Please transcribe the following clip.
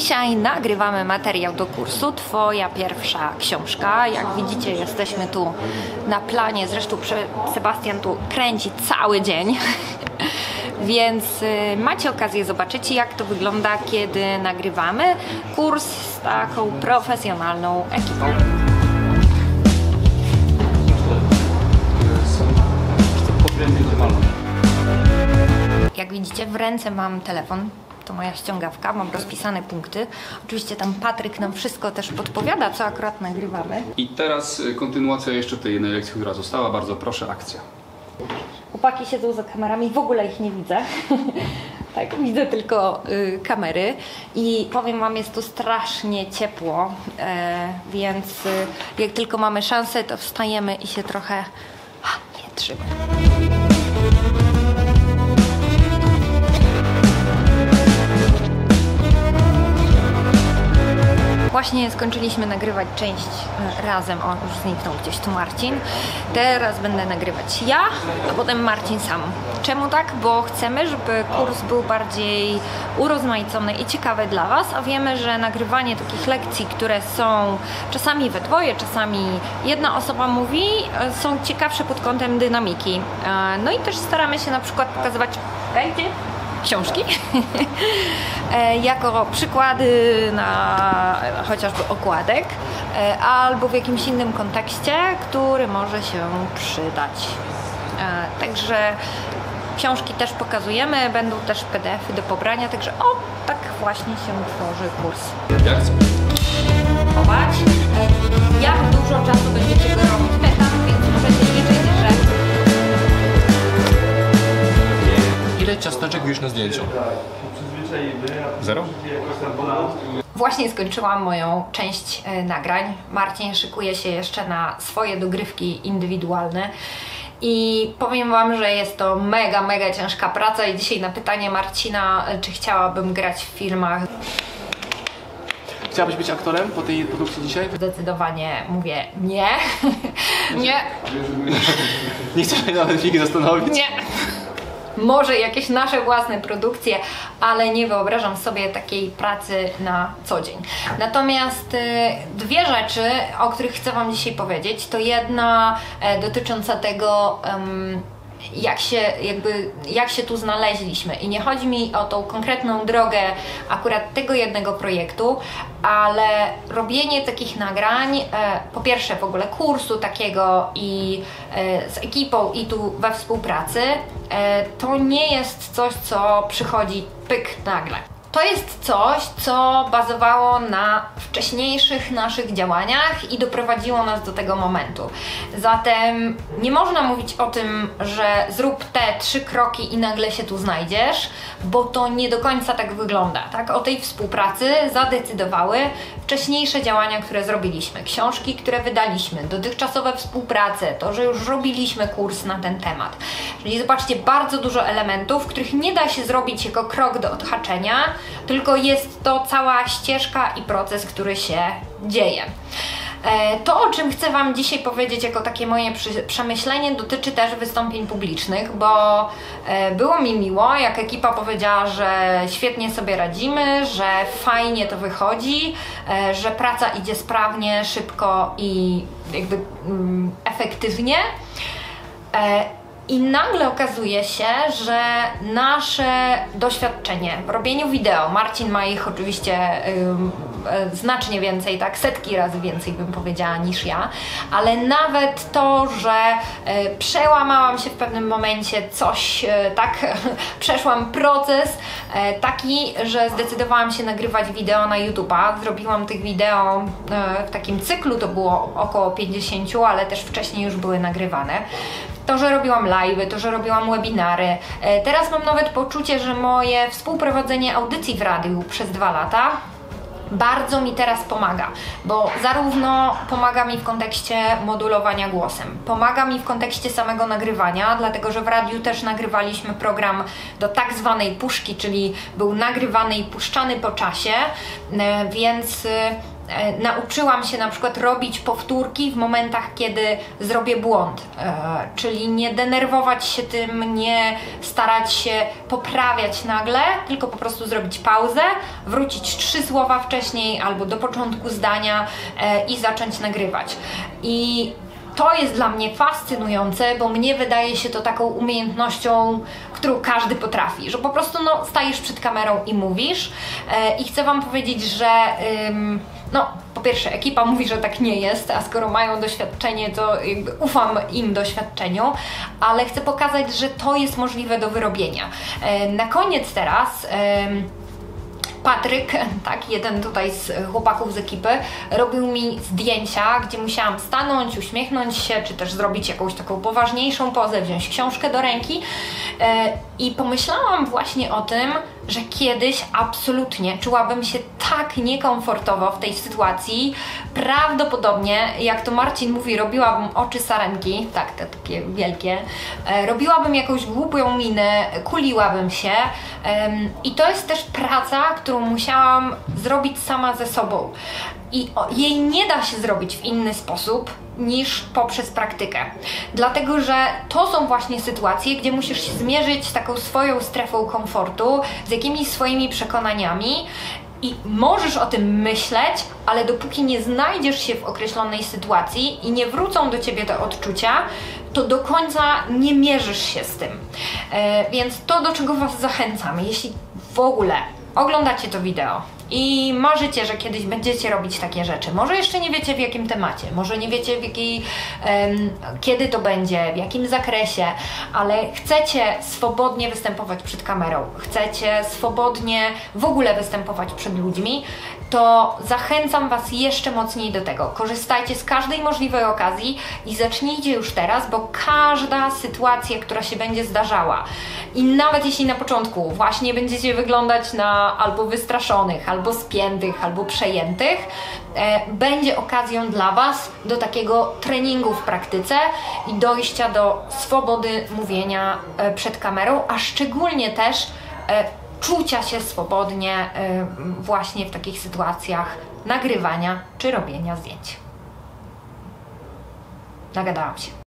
Dzisiaj nagrywamy materiał do kursu Twoja pierwsza książka. Jak widzicie, jesteśmy tu na planie, zresztą Sebastian tu kręci cały dzień. Więc macie okazję zobaczyć, jak to wygląda, kiedy nagrywamy kurs z taką profesjonalną ekipą. Jak widzicie, w ręce mam telefon. To moja ściągawka, mam rozpisane punkty. Oczywiście tam Patryk nam wszystko też podpowiada, co akurat nagrywamy. I teraz kontynuacja jeszcze tej jednej lekcji, która została. Bardzo proszę, akcja. Chłopaki siedzą za kamerami, w ogóle ich nie widzę. Tak, widzę tylko kamery i powiem wam, jest tu strasznie ciepło, więc jak tylko mamy szansę, to wstajemy i się trochę wietrzymy. Właśnie skończyliśmy nagrywać część razem, o, już zniknął gdzieś tu Marcin. Teraz będę nagrywać ja, a potem Marcin sam. Czemu tak? Bo chcemy, żeby kurs był bardziej urozmaicony i ciekawy dla Was, a wiemy, że nagrywanie takich lekcji, które są czasami we dwoje, czasami jedna osoba mówi, są ciekawsze pod kątem dynamiki. No i też staramy się na przykład pokazywać książki jako przykłady na chociażby okładek albo w jakimś innym kontekście, który może się przydać. Także książki też pokazujemy, będą też PDF-y do pobrania, także o, tak właśnie się tworzy kurs. Jak chcesz? Chować. Jak dużo czasu będziecie go robić, więc możecie liczyć, że... Ile ciasteczek widzisz na zdjęciu? 0? Właśnie skończyłam moją część nagrań. Marcin szykuje się jeszcze na swoje dogrywki indywidualne. I powiem wam, że jest to mega ciężka praca i dzisiaj na pytanie Marcina, czy chciałabym grać w filmach. Chciałabyś być aktorem po tej produkcji dzisiaj? Zdecydowanie mówię nie. Nie. Nie chcesz się nawet chwilę zastanowić? Nie. Może jakieś nasze własne produkcje, ale nie wyobrażam sobie takiej pracy na co dzień. Natomiast dwie rzeczy, o których chcę wam dzisiaj powiedzieć, to jedna dotycząca tego, jak się tu znaleźliśmy. I nie chodzi mi o tą konkretną drogę akurat tego jednego projektu, ale robienie takich nagrań, po pierwsze w ogóle kursu takiego i z ekipą i tu we współpracy, to nie jest coś, co przychodzi pyk nagle. To jest coś, co bazowało na wcześniejszych naszych działaniach i doprowadziło nas do tego momentu. Zatem nie można mówić o tym, że zrób te 3 kroki i nagle się tu znajdziesz, bo to nie do końca tak wygląda. Tak? O tej współpracy zadecydowały wcześniejsze działania, które zrobiliśmy, książki, które wydaliśmy, dotychczasowe współprace, to, że już robiliśmy kurs na ten temat. Czyli zobaczcie, bardzo dużo elementów, których nie da się zrobić jako krok do odhaczenia, tylko jest to cała ścieżka i proces, który się dzieje. To, o czym chcę wam dzisiaj powiedzieć jako takie moje przemyślenie, dotyczy też wystąpień publicznych, bo było mi miło, jak ekipa powiedziała, że świetnie sobie radzimy, że fajnie to wychodzi, że praca idzie sprawnie, szybko i jakby efektywnie. I nagle okazuje się, że nasze doświadczenie w robieniu wideo, Marcin ma ich oczywiście znacznie więcej, tak, setki razy więcej bym powiedziała niż ja, ale nawet to, że przełamałam się w pewnym momencie, coś tak, przeszłam proces taki, że zdecydowałam się nagrywać wideo na YouTube'a. Zrobiłam tych wideo w takim cyklu, to było około 50, ale też wcześniej już były nagrywane. To, że robiłam live'y, to, że robiłam webinary. Teraz mam nawet poczucie, że moje współprowadzenie audycji w radiu przez 2 lata bardzo mi teraz pomaga, bo zarówno pomaga mi w kontekście modulowania głosem, pomaga mi w kontekście samego nagrywania, dlatego że w radiu też nagrywaliśmy program do tak zwanej puszki, czyli był nagrywany i puszczany po czasie, więc Nauczyłam się na przykład robić powtórki w momentach, kiedy zrobię błąd, czyli nie denerwować się tym, nie starać się poprawiać nagle, tylko po prostu zrobić pauzę, wrócić 3 słowa wcześniej albo do początku zdania i zacząć nagrywać. I to jest dla mnie fascynujące, bo mnie wydaje się to taką umiejętnością, którą każdy potrafi, że po prostu stajesz przed kamerą i mówisz. I chcę Wam powiedzieć, że po pierwsze ekipa mówi, że tak nie jest, a skoro mają doświadczenie, to jakby ufam im doświadczeniu, ale chcę pokazać, że to jest możliwe do wyrobienia. Na koniec teraz Patryk, tak, jeden tutaj z chłopaków z ekipy, robił mi zdjęcia, gdzie musiałam stanąć, uśmiechnąć się, czy też zrobić jakąś taką poważniejszą pozę, wziąć książkę do ręki i pomyślałam właśnie o tym, że kiedyś absolutnie czułabym się tak niekomfortowo w tej sytuacji. Prawdopodobnie, jak to Marcin mówi, robiłabym oczy sarenki, tak, te takie wielkie, robiłabym jakąś głupią minę, kuliłabym się i to jest też praca, którą musiałam zrobić sama ze sobą. I jej nie da się zrobić w inny sposób niż poprzez praktykę. Dlatego, że to są właśnie sytuacje, gdzie musisz się zmierzyć z taką swoją strefą komfortu, z jakimiś swoimi przekonaniami i możesz o tym myśleć, ale dopóki nie znajdziesz się w określonej sytuacji i nie wrócą do Ciebie te odczucia, to do końca nie mierzysz się z tym. Więc to, do czego Was zachęcam, jeśli w ogóle oglądacie to wideo i marzycie, że kiedyś będziecie robić takie rzeczy. Może jeszcze nie wiecie w jakim temacie, może nie wiecie kiedy to będzie, w jakim zakresie, ale chcecie swobodnie występować przed kamerą, chcecie swobodnie w ogóle występować przed ludźmi, to zachęcam Was jeszcze mocniej do tego. Korzystajcie z każdej możliwej okazji i zacznijcie już teraz, bo każda sytuacja, która się będzie zdarzała i nawet jeśli na początku właśnie będziecie wyglądać na albo wystraszonych, albo spiętych, albo przejętych, będzie okazją dla Was do takiego treningu w praktyce i dojścia do swobody mówienia przed kamerą, a szczególnie też czucia się swobodnie właśnie w takich sytuacjach nagrywania czy robienia zdjęć. Nagadałam się.